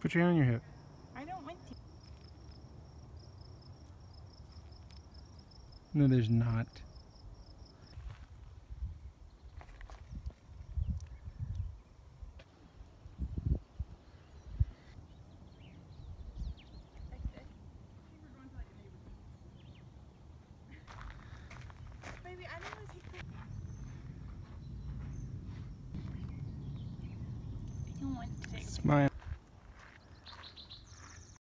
Put your hand on your hip. I don't want to. No, there's not. Baby, I don't want to take the... I don't want to take the... Smile.